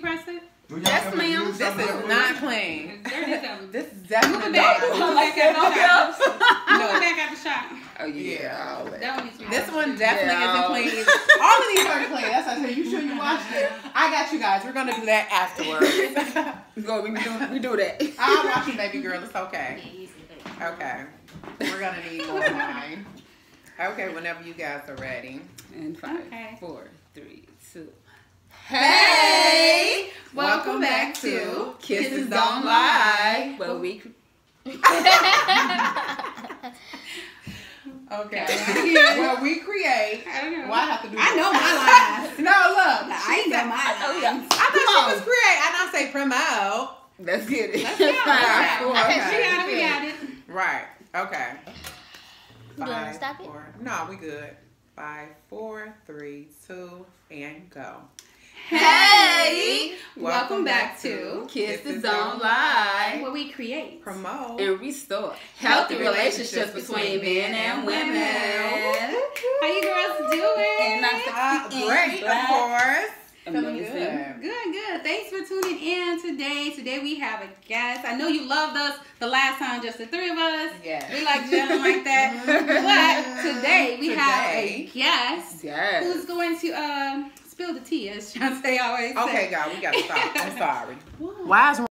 press it? Yes, ma'am. This is not clean. This is definitely not clean. Moving back out the shop. Oh yeah. That one needs to be This washed. one definitely isn't clean. All of these aren't clean. That's what I said. You sure you washed it? I got you guys. We're gonna do that afterwards. We do that. I'll wash you, baby girl. It's okay. Okay. We're gonna need more wine. Okay, whenever you guys are ready. And 5, Okay. 4, 3, 2. Hey! Welcome back to Kisses Don't Lie. Well, we. Okay. Well, we create. I don't know. Well, I have to do I this. know my lines. No, look. I she know said- my lines. I thought she was create. I don't say promote. Let's get it. Let's go. Okay. She got it. We got it. Right. Okay. You want to 5, stop it? 4. No, we good. 5, 4, 3, 2, and go. Hey! Welcome back to Kisses Don't Lie. What we create. Promote. And restore healthy relationships between men and women. How you girls doing? And Great, of course. Feeling Amazing. good. Good. Thanks for tuning in today. Today we have a guest. I know you loved us the last time, just the three of us. Yes. We like gelling like that. But today we have a guest Yes. who's going to spill the tea, as Shantae always says. Okay, God, we gotta stop. I'm sorry. Why is